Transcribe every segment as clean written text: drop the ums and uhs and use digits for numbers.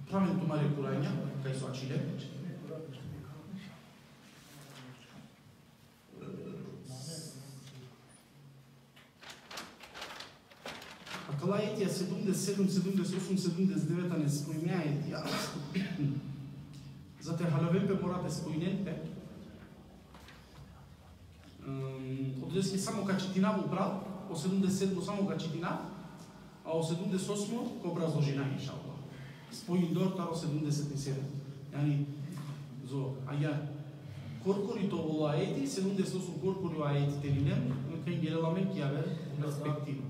Правим тумари курања, кај соачиле. Акала етија 77, 78, 79 не спојмеа етија. За те халавемпе морате спојненпе. Одески само качетина во брал, о 77 само качетина, а о 78 ко образложина иншаллах. Спојн до таро 77. Јани зо аја коркорито во аети 78 коркори во аети телинем, кај гелеламе ќе аве перспектива.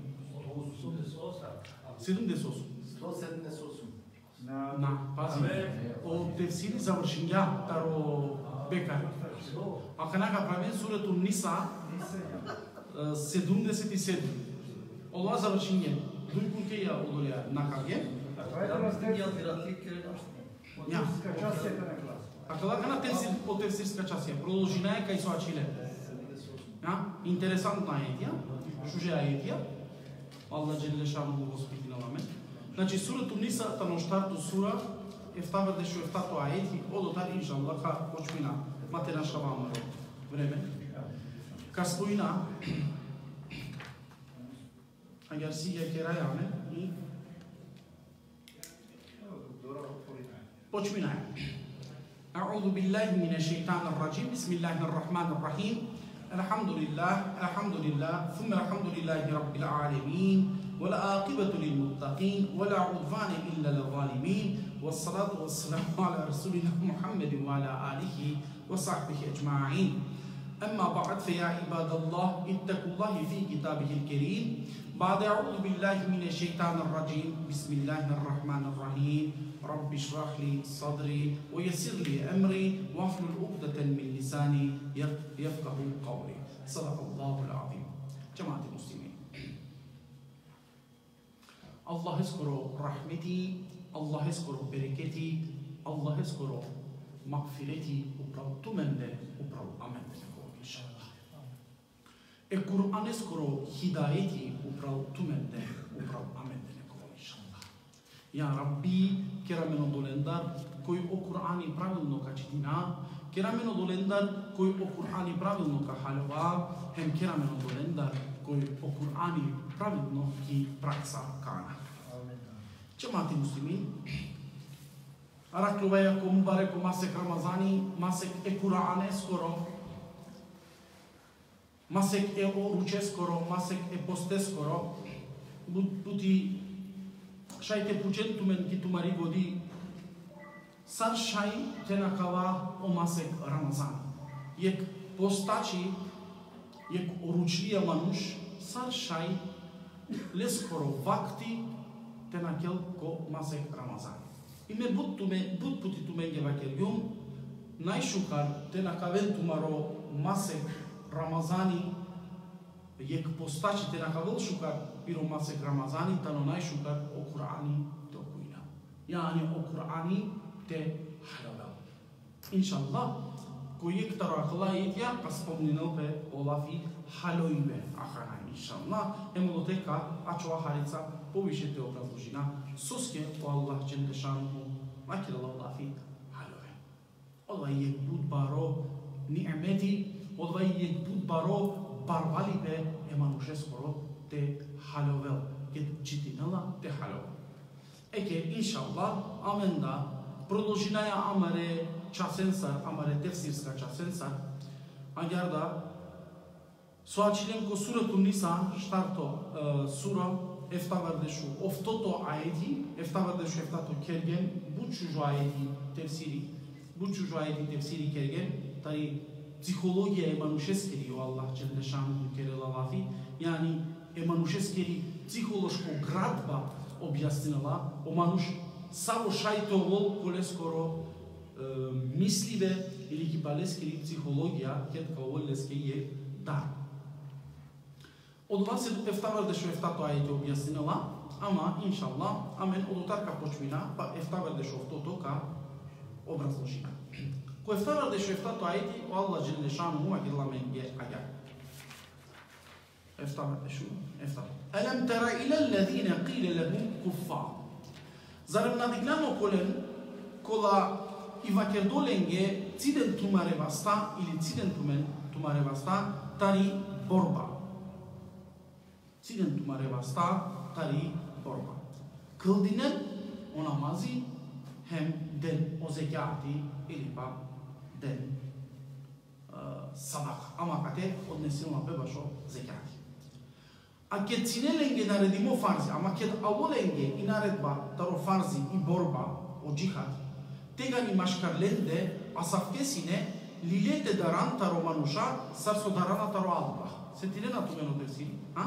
78. 178. На, пази. О тефсири завршинја таро бекар. А канака правен сурatu Ниса 77. Ова завршинје. Дуј кунке ја одолја накаге. А кога кана тефсир по тефсирска часија, продолжина е кај соачиле. Интересантна аетија, шуже аетија. Allah Jelle Šanu воспитинаваме. Значи сурatu Ниса таноштарту сура ефтавар дешо ефтато аети одотар иншаллах ка почмина мате наша вамаро време. Ка споина агар си ја керајаме и почмина. أعوذ بالله من الشيطان الرجيم بسم الله الرحمن الرحيم الحمد لله ثم الحمد لله رب العالمين والعاقبة للمتقين ولا عدوان إلا للظالمين والصلاة والسلام على رسولنا محمد وعلى آله وصحبه أجمعين أما بعد فيا عباد الله اتقوا الله في كتابه الكريم بعد أعوذ بالله من الشيطان الرجيم بسم الله الرحمن الرحيم رب اشرح لي صدري ويسر لي أمري واحلل عقدة من لساني يفقه قولي صدق الله العظيم جماعة المسلمين الله يذكر رحمتي الله يذكر بركتي الله يذكر مغفرتي وبرو تمنى وبرو أمن إن شاء الله القرآن يذكر هدايتي وبرو تمنى وبرو أمن إن شاء الله يا ربي كرامنا دولندار كوي او قرآني правилно качитина كرامنا دولندار كوي او قرآني правилно кахалова هم كرامنا دولندار كوي او قرآني правилно ки пракса кана جماعة المسلمين أراكلوبايا كومباركو ماسك رمضاني ماسك القرآن اسكورو ماسك اوروچ اسكورو ماسك епосте скоро бути шајте пученту мен ки тумари годи сар шај те накава о масек Рамазан ек постачи ек оручлија мануш сар шај лескоро вакти те накел ко масек Рамазан и ме бут пути туме ге вакел јум најшукар те накавен тумаро масек Рамазани ек постачи те накавел шукар пиро масек Рамазани тано најшукар о Кур'ани те окуина. Јани о Кур'ани те халавел. Иншаллах, кој ек таро акла етја, па спомнинал пе олафи халоиве ахана. Иншаллах, емоло тека, ачова харица, повише те образложина, соске о Аллах Джелле Шануху, макирала олафи халове. Одва ек буд баро ниъмети, одва ек буд баро барвали пе емануше скоро те халовел, ке читинала те халовел. Еке, иншаллах, аменда, продолжинаја амаре часенсар, амаре тефсирска часенсар, агерда, соачилем ко сурatu Ниса, штарто сура, ефтавардешу офтото аети, ефтавардешу ефтато керген, бучужу аети тефсири керген, тари психологија еманушескери о Аллах Джелле Шануху керела лафи, јани еманушескери психолошко градба објаснила, о мануш само шајтовол коле скоро мисливе или гибалескери психологија, кетка оволеске е дар. Од вас се ефтавардешо ефтато ајте објаснила, ама, иншаллах, амен, од отарка почмина, па ефтавардешо офтото ка образложина. Кој ефтавардешо ефтато ајте, о Аллах Джелле Шануху агирламен ге агар. Ефтавардешо, ефтавардешо. ألم تر إلى الذين قيل لهم كفار Zarem nadikljano kolen, kola Ivaker dolenge ciden tumareva sta ili ciden tumareva sta tari borba. Ciden tumareva sta tari borba. Kıldinen o namazı hem den o zekati ili pa den sadaka. Ama kate odnesimo pe bašo zekati. A kad cinelenge naredimo farzi, ama kad avolenge i naredba taro farzi i borba o džihad, tega ni maškarlende, a savkesine lilete daran taro manuša, sar so darana taro Allah. Se ti ne na to meno desi?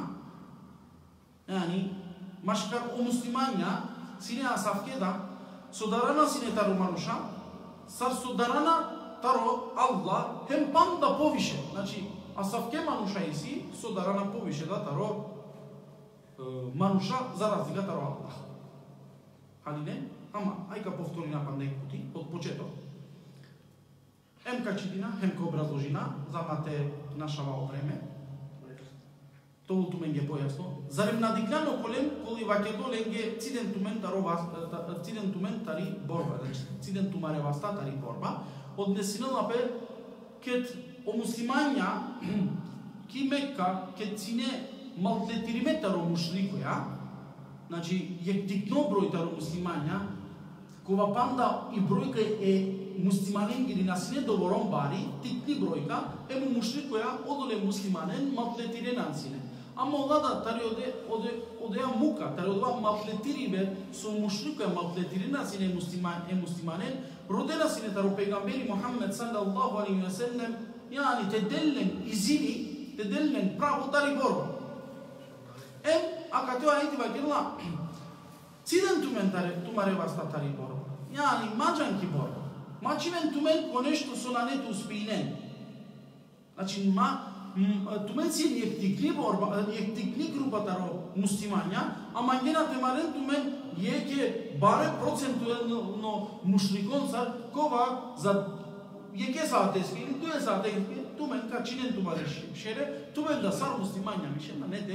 Yani, maškar o muslimanja, sine a savkeda, so darana sine taro manuša, sar so darana taro Allah, hem panda poviše. Znači, a savke manuša isi, so darana poviše da taro manuša za razlika taro Allah. Ali ne? Ama, ajka povtori napad nek puti, od početo. Hem ka čitina, hem ka obrazložina, zamate našava vreme. To tu menge pojasno. Zarem nadikljano kolem, koli vakedo lenge cidentumen tari borba. Cidentu mare vasta tari borba. Odnesina pe ket o muslimanja ki Mekka, ket cine maltretirime taro mušrikoja, znači, je tikno broj taro muslimanja, kova panda i brojka je muslimanen ili nas ne dovorom bari, tikni brojka, emu mušrikoja odole muslimanen maltretirenan sine. Ama olada tari odea muka, tari odva maltretiribe su mušrikoja maltretirena sine muslimanen, rodena sine taro pegamberi Muhammed sallallahu alaihi wa sallam, yani te dellen izini, te dellen pravo tari borba. Aka teo aiti vakirla, ciden tumare vasta tari borba. Yani, mađanki borba. Mačiven tumen ko nešto su na netu uspinen. Znači, tumen si je tikni grupa taro muslimanja, a manjena temaren tumen je ke bare procentuelno mušrikonca kova za je saateski ili duje saateski tumen ka činen tumare šere, tumen da sar muslimanja mišena ne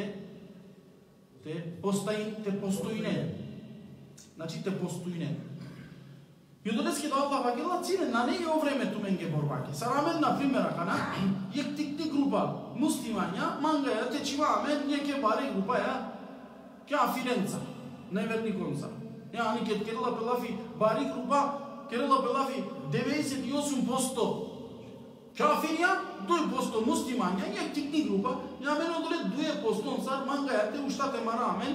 te postojine. Znači, te postojine. I odoleski da Allah vagela cine na nege o vreme tu menge borbake. Saramen, na primjera kana, jek tikni grupa muslimanja, manga ja te čiva amen, neke bare grupa ja kafirenca, nevernikonca. Yani kad kerala pelafi bari grupa, kerala pelafi 98% kafirja, 2% muslimanja, jek tikni grupa, ja men odole 2% car, manga ja te uštate mara amen,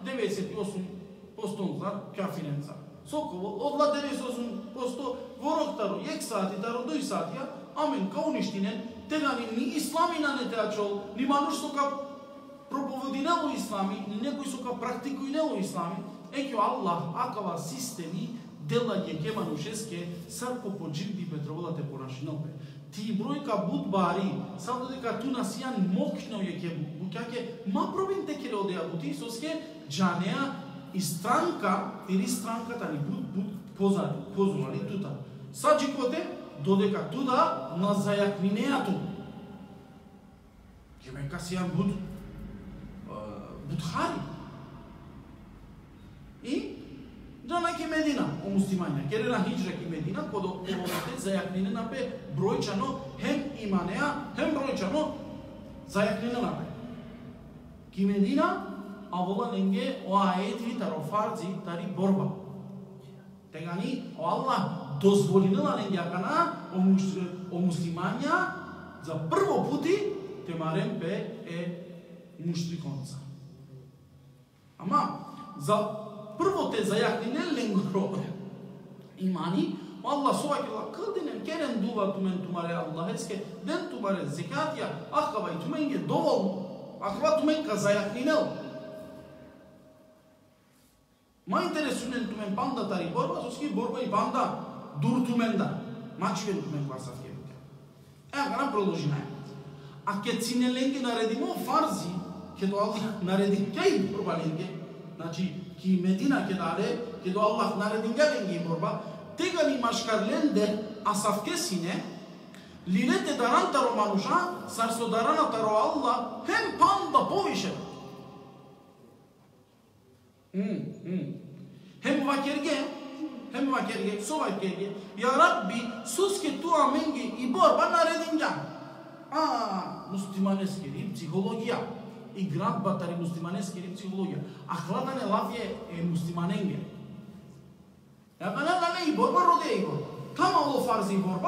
98% car kafirenca. Sokovo, odla 98% vorog taro, jek sati taro, 2 satija, amen, kao uništinen, tega ni islamina ne teačol, ni manuš so ka propovodinelo islami, ni nekoj so ka praktikuinelo islami, ekjo Allah, akava sistemi, dela je ke manušeske, sarko po džibdi petrovola te ponašinope. Ti brojka bud bari, sad dodeka tu nas jan mokno je ke bukjake, ma probin te kere odea buti, soske džanea, i stranka, ili stranka tani bud pozvali tuta. Sad džikote, dodeka tuda na zajakmineja tu. Keme kasijan budhari. I džana ke Medina, o muslimanja. Kere na hijđra ke Medina, kod ovate zajakminena pe brojčano hem imaneja, hem brojčano zajakminena pe. Ki Medina, a vola nenge o ajetvi taro farzi tari borba. Tegani o Allah dozvolinila nenge akana o muslimanja za prvo puti temaren pe muštrikonca. Ama za prvo te zajakninel lengro imani o Allah sovakila kıldinen keren duva tumen tumare Allah eske den tumare zekatija akava i tumenge dovolno akava tumenka zajakninel. Ma interesunen tumen panda tari borba, soski borba i panda dur tumenda. Mačiven tumen kvasat kebuke. Kana продолжина. A kad cinelenge naredimo farzi, kedo Allah naredi kej borba lenge, znači ki Medina kedale, kedo Allah naredinga lenge borba, tega ni maškarlende asafkesine, lilete daran taro manuša, sar so darana taro Allah, hem panda poviše. Hem vakerge, so vakerge. Ya Rabbi, sus che tu amenghe i borba na redingan. Muslimaneskeri psihologia. I grand batari muslimaneskeri psihologia. Akladane lavje muslimanenge. Ya kanalane i borba rode i borba. Tama o farzi i borba.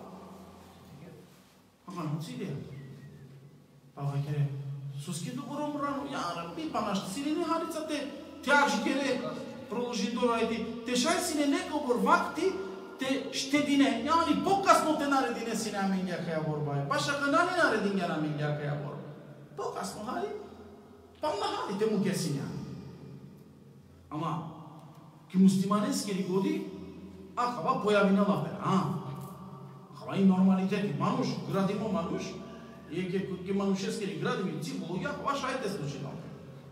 Nu ți idee. Pavakere. Sus che tu goromrano. Ya Rabbi, panaști sine harița te ajgere. Продължително те шай си не нека борвакти те ще дине. Няма ли по-късно те наредине си на мингяка я борба. Паша канали нарединя на мингяка я борба. По-късно хали. Памна хали те му ке си няма. Ама ки мустиманески ригоди ахава появина лапе. Ахава и нормалитети. Мануш, градимо мануш. И ке манушески градими психология, ахава шайте случи лапе.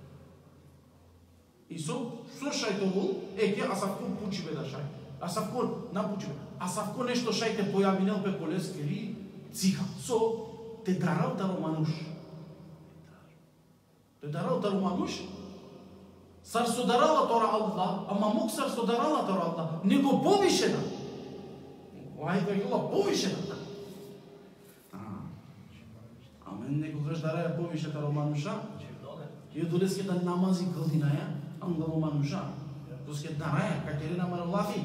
И со шајтовул, ке асавко пучи бе да шај. Асавко на пучи бе. Асавко нешто шајте појавинел бе колескери циха. Со те дарал таро мануш. Те дарал таро мануш. Сар со дарала тора Аллах, ама мог сар со дарала тора Аллах. Него повишена. Оајде гила повишена. Амен некогаш дараја повише таро мануша. И долеске да намази кълдинаја. Ангало мануша, тоске дарая, катерина маролафи.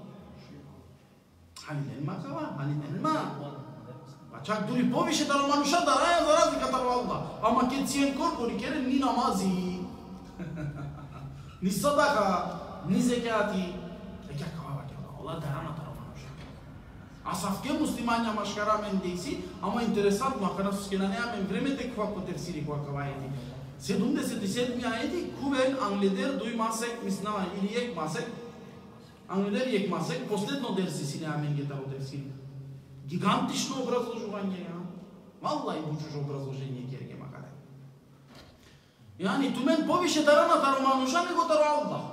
Халиден макава, халиден ма. А чак дури повише таро мануша дарая за разлика таро Аллах. Ама ке циен корко ни кере ни намази, ни садака, ни зекати. Ека кава ке Аллах дарана таро мануша. А савке муслимања машкара мен дейси, ама интересантно, ака насуске на неа мен времете ква потефсири ква кава еди. 77 ayeti kuven angleder duymasek misnava ili yek masek angleder yek masek последно дерси си няма мен гетаро дерси гигантично образложение валлаhi bu чужо образложение керге макаре yani tumen повише дарана таро мануша него таро Аллах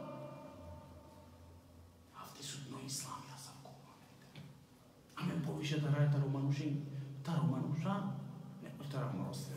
авти судно ислам я савко амен повише дарая таро манушин таро мануша него таро мануша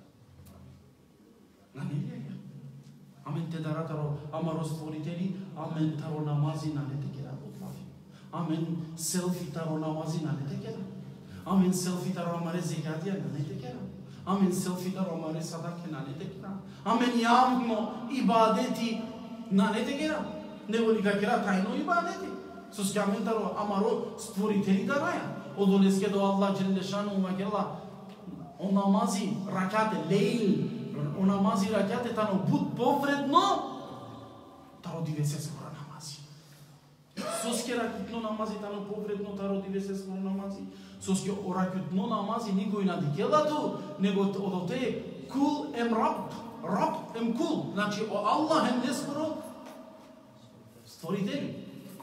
Amen te darataro amarostvoriteli, amen taro namazi na ne tekera botlafi. Amen selfie taro namazi na ne tekera. Amen selfie taro amare zekatia na ne tekera. Amen selfie taro amare sadake na ne tekera. Amen yavno ibadeti na ne tekera. Nevolika kera taino ibadeti. Sus amen taro amaro stvoriteli daraya. Odoleske do Allah Celle Şanu makella o namazi rakate leil o namazi rakate tano bud povredno taro divese skoro namazi. Soske rakutno namazi tano povredno taro divese skoro namazi. Soske orakutno namazi nikoj na dikelatu nego odote kul em rab em kul. Znači o Allah em neskoro stvoriteli.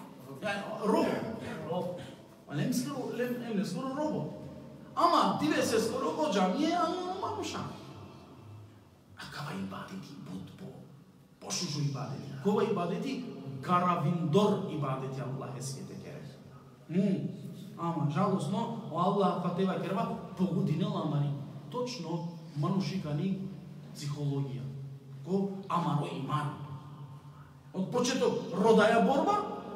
Robo. Em neskoro robo. Ama divese skoro ko džamije, ama mamuša. Akava ibadeti bud pošužu ibadeti. Kova ibadeti? Karavindor ibadeti Allah eskete kere. Ama žalosno, Allah fateva kerva pogudinela mani. Točno manušikani psihologija. Ko amaro iman. Od početok rodaja borba.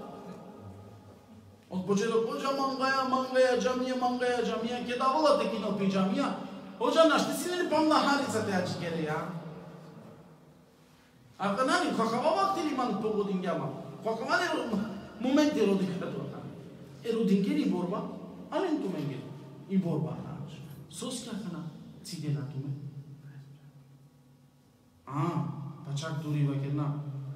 Od početok hoca mangaya džamija, kje davala tekino pi džamija. Hoca našti si ne pamna harica te ači kere ya. Aka nani, kakava vakti li man pogodin gyama. Kakava ne momenti rodin kato. Rodin keri borba, alen tu menge. I borba nač. Sos kya kana cidena tume. Pa čak duri vakerna.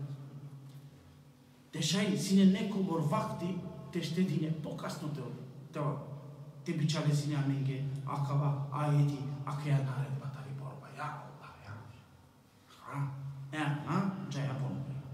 Deșai sine nekobor vakti te ștedine pokasno te bicale sine amenge akava aedi akaya nare batari borba ya Allah ya jaya bon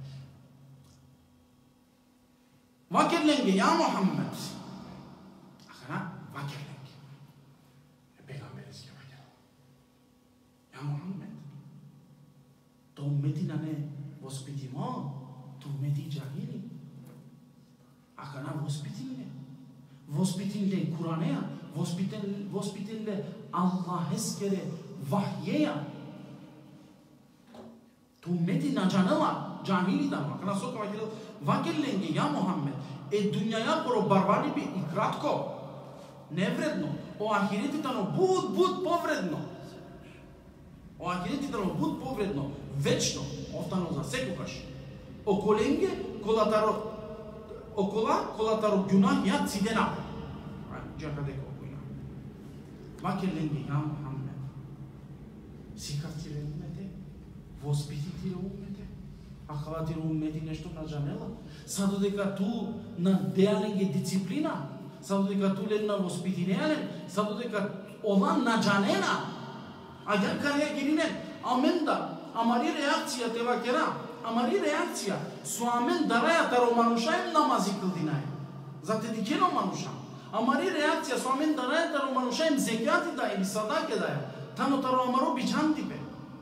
vakerlenge ya Muhammed akana vakerlenge peygamberes ki vaker ya Muhammed to ummeti ne vospitimo to ummeti jahili akana vospitinle Kur'an'a, vospitinle Allah eskere vahyeya. Tu ummeti nacanıma Cahili da ma. Kana soka vakelenge ya Muhammed. Dünyaya koro barvani bi i kratko. Nevredno. O ahireti tano bud povredno. O ahireti tano bud povredno. Večno. Ostano za sekukаш. Okolenge kolataro günah ya cidena. Cakadeko kuyla. Vakelenge ya Muhammed. Sikatire ummete. Vospititire ummete. Akhavatire ummeti nešto na janela. Sado дека ту на дејаленге дисциплина, садо дека ту лед на воспитинеален, садо дека ова наджанена, а ја карија гиринен, аменда, амари реакција тева кера, амари реакција, со амен дараја таро манушаем намази кылдинај, зате дикено мануша, амари реакција со амен дараја таро манушаем зекјати да или садаке да ја, тано таро амаро бичантипе.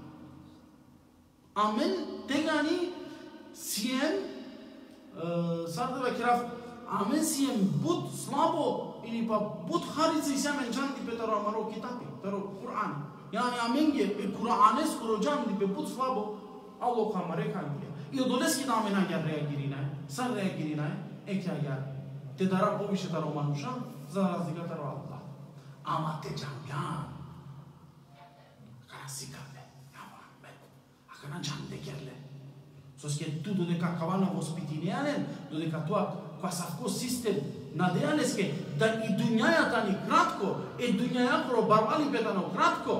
Амен тегани сием Сардава кирав, амен сием буд слабо или па буд харица и сием джанди пе таро амаро китапи, таро Кур'ан. Яни аменге Кур'ане скоро джанди пе буд слабо, Алло камаре кангия. И одолески да амена гя реагиринае, сар реагиринае, екја гя. Те дара повише таро мануша, за разлика таро Аллах. Ама те джангян. Кана сикаве, ја Мухаммед, а кана джанде керле. Soske tu dodека kavana vospitinianen, dodeka тоа која савко систем надејалеске да и дуњајата ни кратко, дуњаја кро барвали петано кратко,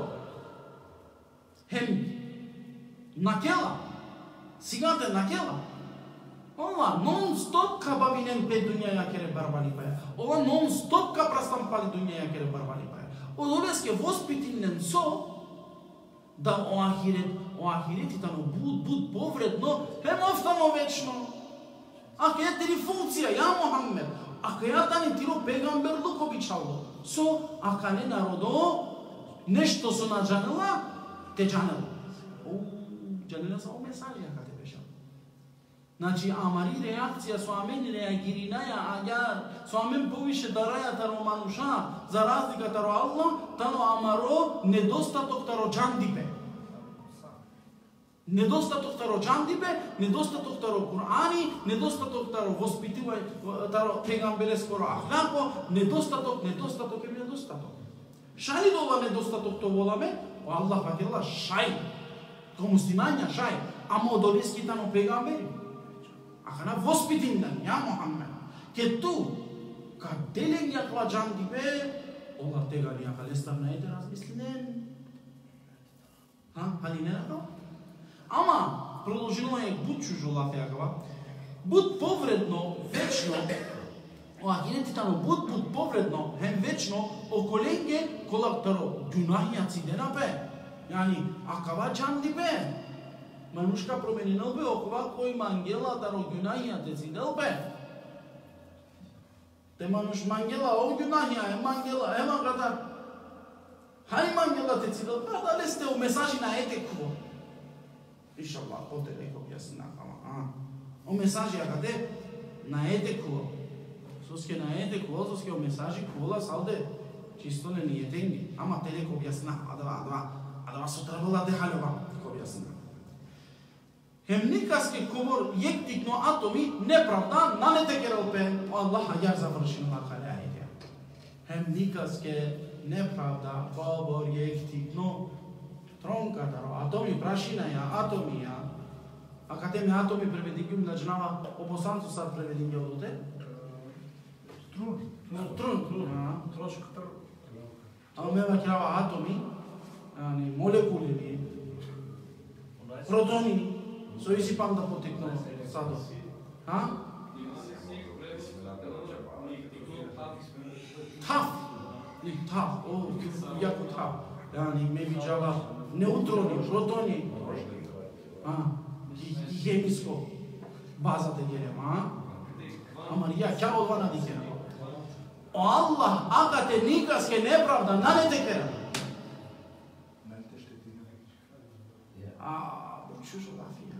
хем накела, сигате накела, ова нон-стоп ка бавинен пе дуњаја кере барвали паја, ова нон-стоп ка прастампали дуњаја кере барвали паја. Одолеске воспитинен со да о ахирети тано буд повредно, хем остану вечно. Ако ја тери функција, ја Мухаммед, ако ја тани тиро пегамбер лук обичало, со ака не народо, нешто со наджанела, те джанела. Джанела са о месажија ка те беша. Значи, амари реакција со амен реагиринаја, а ја со амен повише дараја таро мануша, за разлика таро Аллах, тано амаро недостаток таро джандипе. Недостаток таро джандипе, недостаток таро Кур'ани, недостаток таро воспитувај, таро пегамбереско ахлако, недостаток. Шај дова недостаток то воламе, Аллах вакела шај. То муслимања шај, ама одолески тано пегамбери. Ахана воспитиндан, ја Мухаммед. Ке ту, ка делен јаква джандипе, Аллах тега ли јака лестар на ете размислинен. Хали не накава? Ама, продолжило е буд чужо лафеакава, буд повредно, вечно, ахирети тано буд повредно, хем вечно, околенге колактаро гюнахија цидена пе. Јани, акава джанди пе. Манушка променинел бе, окова кој мангела таро гюнахија те цидел пе. Те мануш мангела, о гюнахија, мангела, ема кадар. Хај мангела те цидел, да ли сте у месажи на ете куво? Иншаллах, поте реко јасна, ама. О месажи агаде на ете куво. Соске на ете куво, соске о месажи кула салде. Чисто не ни етенги. Ама те реко јасна, адава сотрабала дехалева, ко јасна. Хемникаске ковор јектикно атоми неправда нанете керелпе Аллаха јар завршим лакале ајде. Хемникаске неправда ковор јектикно тронкатаро атоми прашинаја атомија. Академија атоми преведингјум да джнава обосанцу сад преведингју одоте. Трун. Трошкатар. Амева керава атоми, молекули, протони. Со иси пам да потекно садо. Тав. О, јако тав. Јани, ме виджава неутрони, протони. Хемиско. Базата герем, Ама ја ќе одвана дикера. О Аллах, ака те никаске неправда, нанете кера. Чужо лафија.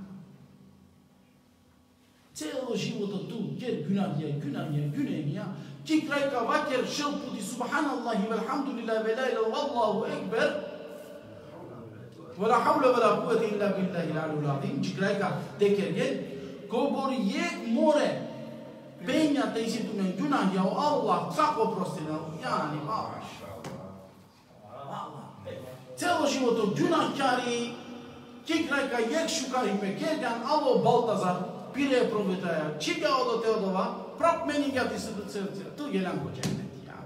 Цело живото ту, кер гюнамија, ки крајка вакер шел пути субханаллахи велхамдулилlah ве ла илаха Аллаху екбер. ولا حول ولا قوة إلا بالله العلي العظيم جكرايكا تكرجل كوبوريك موري بينيا تيسيتومن جناه يا الله تاكو بروستينا يعني ما شاء الله تلو живото جناهكاري جكرايكا يك شوكاري بكيرجان الله بالتازار بيره بروفيتايا چيكا اودو теодова прап менинга тисуцерцер ту гелан коченде я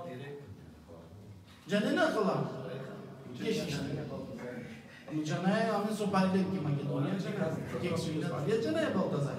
جننا خلا Canaya amin so paralel ki Makedonya ki Suida ya canaya baltazar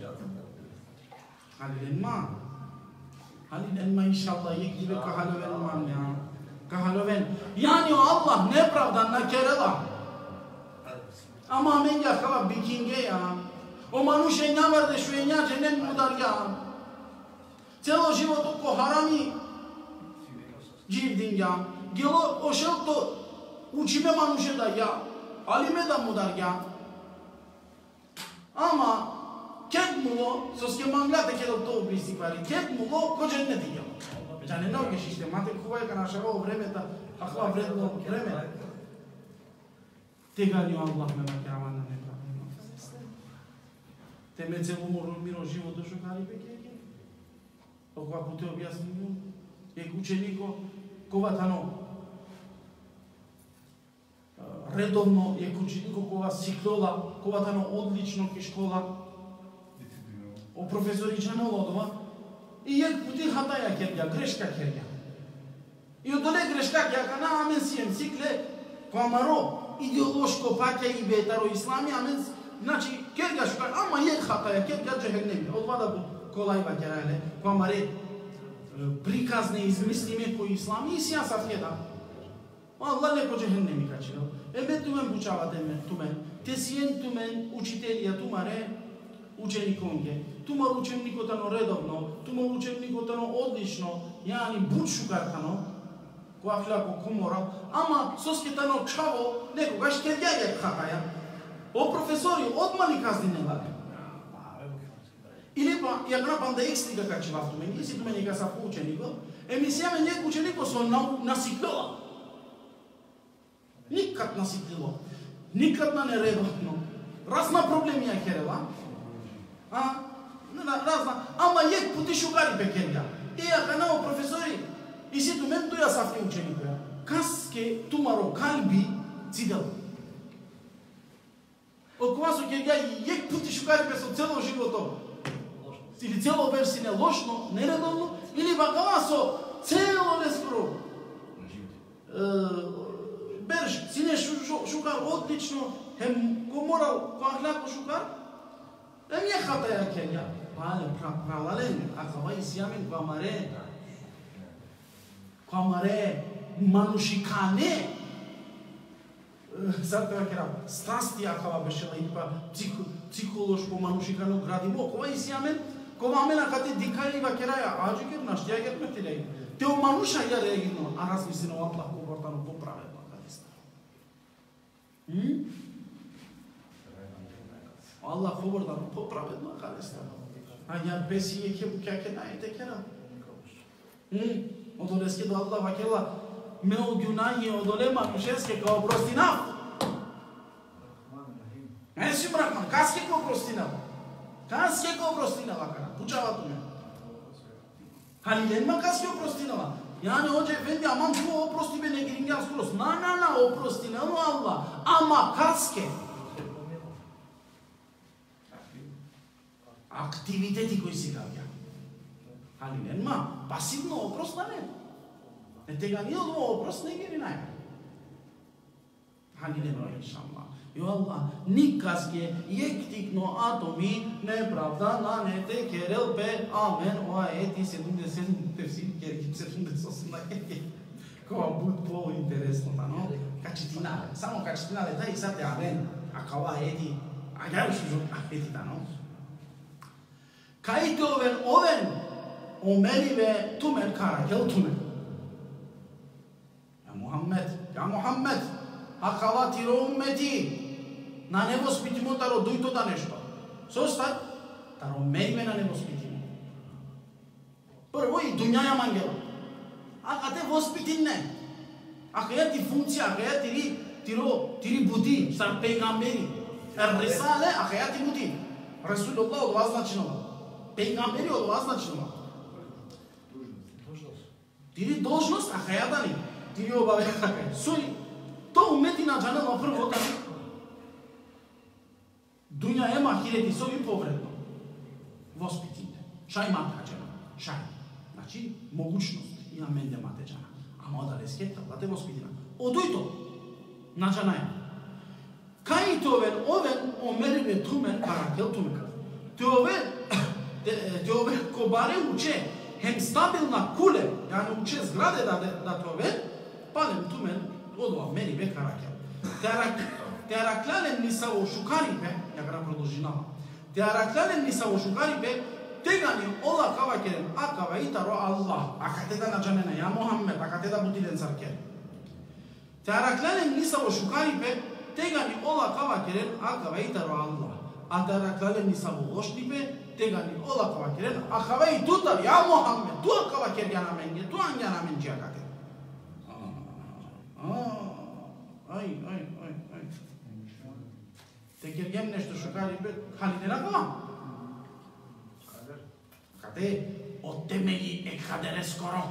Halil inşallah yek gibi kahaloven man ya kahaloven yani o Allah ne pravdan na kerela ama men ya kava bikinge ya o manushe nyavar de shvenya jenen mudar ya celo životu ko harami živdin ya gelo ošel to učime manushe da ya alime da mudar ya ama ked mulo soske mangla de kelo to principali ked mulo ko jenneti ya yani ne olmuş işte mate kuvaya kana aşağı o vremeta akla vredno vreme tegani Allah me makramana ne pravimo teme celu miro životu što kari pekeke oko pute objasnimo je učeniko kovatano redovno je učeniko kova siklola kovatano odlično ki škola o profesori Čanolodova i jek puti hataja kerja, greška kerja. I od ole greška kerja na amen sijem cikle kamaro ideološko pakja i betaro islami amen znači kerja šukar ama jek hataja kerja cehennemi. Odvada bu kolajba kerale kamare prikazne izmislime koji islami i siyasa fjeda. Allah neko cehennemi kaçırıl. Evet tumen buçava tumen. Tesiyen tumen učitelja tumare učenikonke. Tumar učenikotano redovno, tumar učenikotano odlično, yani buď šukartano, ko aflako komora, ama sosketano čavo, nekoga škerja je hataja. O profesori odmali kazni ne lade. Ili pa, jak napam da ekstiga kači vaftu meni, jesi tu meni ka sa učeniko, emisija me njeg učeniko so nasiklila. Nikad nasiklilo, nikad na neredovno. Razna problemija herela, razna, ama jek puti šukari pe kerja. E ako nao profesori, i si tu men tu ja safke učeniku ja. Kaske tumaro kalbi cidel. Oko vas u kerja jek puti šukari pe so celo životo. Ili celo versine lošno, neredovno, ili vakava so celo neskoro. Berž, sine šukar odlično, hem ko moral, ko ahlako šukar, hem je hataja kerja. Pale, pravalen, akava isyamin kamare, manušikane, sad treba kera, strasti akava bešela i pa psihološko manušikano gradimo, kova isyamin, kova amena kate dikaliva keraja, ađe ker naštija ker metilej. Te o manuša ja reagirno, a razmislino Allah povortano poprave. Allah povortano popravedno kalestano. A ja pesi je kake najte kera. Odoleske do Allah vakela me o günahije odole manušeske kao prostinav. Esim Rahman, kaske kao prostinav. Kaske kao prostinava kana. Pučava tu me. Halilenma kaske oprostinava. Yani hoca efendi aman bu oprosti be ne giringan skroz. Na oprostinava Allah. Ama kaske. Aktiviteti koji si kavja. Halilenma pasivno oprosta ne. Ne tega nije odvo oprost ne giri najma. Halilenma inšallah. I Allah nikazge jektikno atomi nepravda na nete kerel pe amen o ajeti 70 tefsir kerkim 78 na kerkim. Kova bud po interesno ta no? Kačitinale. Samo kačitinale ta i sate amen. A kao ajeti. A ja još ajeti ta no? Kajte oven omerive tumen kara. Kel tumen? Ja Muhammed. Akava tiro ummeti. Na nebo spitimo taro dujto da nešto. Sostat? Taro mejme na nebo spitimo. Prvo i dunjaja mangela. Aka te vospitin ne. Aka ja ti funkcija, aka ja ti tiri buti, sar peygamberi. Risale hayati buti. Resulullah o vaznačeno. Peygamberi o vaznačeno. Tiri должност, а хајата ни. Тири обавеха кај. Сој, то уметина джанела прво да Дуња ема хиреди сови повредно. Воспитите. Шај мата джана. Шај. Значи, могучност. Има менде мате джана. Ама да лескета, да те воспитина. Одојто. На джанаја. Кај овен омерибе тумен, каракел тумен. Те овен кобаре уче. Hem stabilna kule, yani uče zgrade da tove, palem tumen odova meni be karakel. Te araklalen ni sa o šukaripe, ja ga продолжинава. Te araklalen ni sa o šukaripe, tegani ola kava keren, akava itaro Allah, akate da nađanena, ja Muhammed, akate da butilen sarker. Te araklalen ni sa o šukaripe, tegani ola kava keren, akava itaro Allah. A te araklalen ni sa o lošnipe, tegani ola kava keren, akava i tutar, ja Muhammed, tu akava ker jana menge, tu an jana menji akate. Aj. Te ker jem nešto šukaripe, haline na kava. Kate, o temelji ekadere skoro.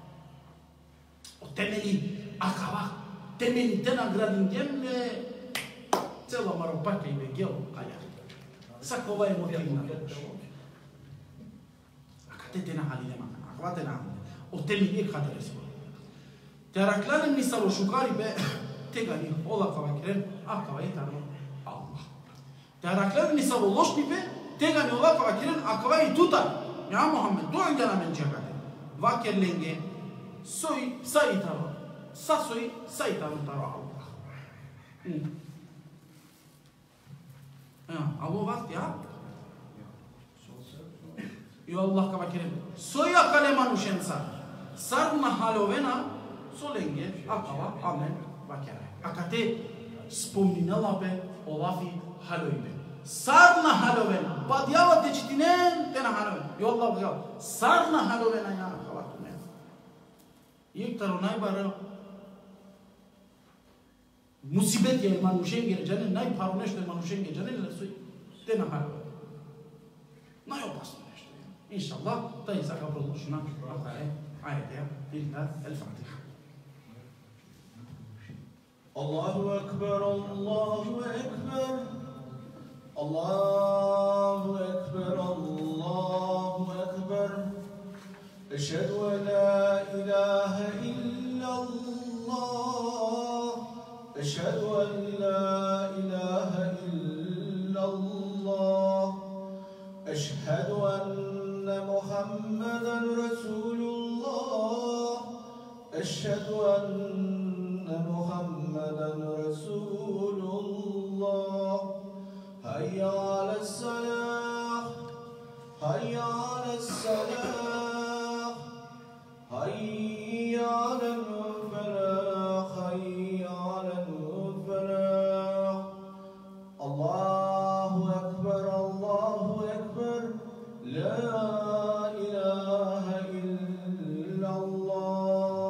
O temelji akava, temelji te nagradin jemne, celo maropake i begelo kaja. Sakova je motivna. Akate te na haline makana, akava te na haline. O temelji ekadere skoro. Te araklanem nisalo šukaripe, tegani ola kava keren, akava itaro Allah. Te araklanem nisalo lošnipe, tegani ola kava keren, akava i tutar. Ya Muhammed, tu angana menjekate. Vakerlenge, soy saitaro, sasoy saitaro taro Allah. Alo vakti ya? Yo Allah ka vakerim. Soy akale manushensa. Sarna halovena, solenge, akava, amen, vakere. Akate spomninala be olafi haloibe. Sarna halovena, padjava tečitinen te na halovena. Jo Allah bojava, sarna halovena ja havatu ne. Iktaro najbara musibet je manushen geđane, najparu nešto je manushen geđane, te na halovena. Najopasno nešto je. Inša Allah, taj saka produžena. Ajde, illa el-Fatiha. Allahu Ekber, Allahu Ekber. Allahu Ekber, Allahu Ekber. Eşhedü en la ilahe illallah. Eşhedü en la ilahe illallah. Eşhedü enne Muhammeden Resulullah. Eşhedü enne Muhammeden Resulullah. حي على الصلاة حي على الصلاة حي على الفلاح حي على الفلاح الله أكبر لا إله إلا الله.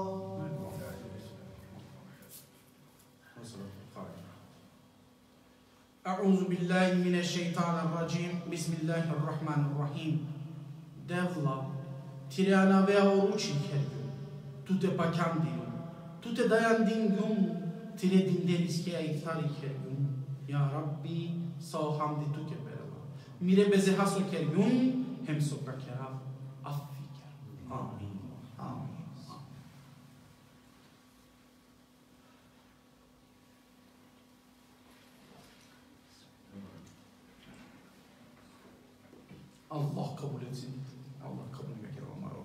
أعوذ بالله من الشيطان الرجيم بسم الله الرحمن الرحيم. Devla, tirana vea oruci herbiu, tu te paciam dinu, tu te dayan dingum, tire dinderis che ai tari herbiu. Ya Rabbi, sau hamdi tu ke berela. Mire beze haso kerbiun, hem soka kera, affi ker. Amin. Amin. Allah kabul etsin. Allah kabul bekir olmalı.